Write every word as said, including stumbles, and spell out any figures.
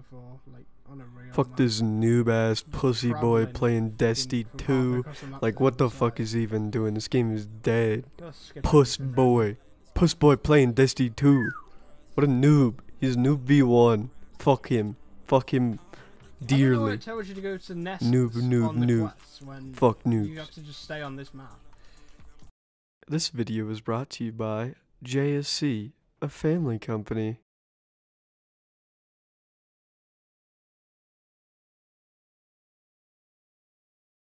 before, like on a real Fuck map. this noob ass pussy boy travelling playing DESTY from halfway two. across the map Like to what the the other fuck side. is he even doing? This game is dead. Gotta skip Puss everything. boy. Puss boy playing DESTY two. What a noob. He's noob v one. Fuck him. Fuck him I don't know why dearly. it tells you to go to nests Noob, noob, on the noob. quests when Fuck you noobs. have to just stay on this map. This video was brought to you by J S C, a family company.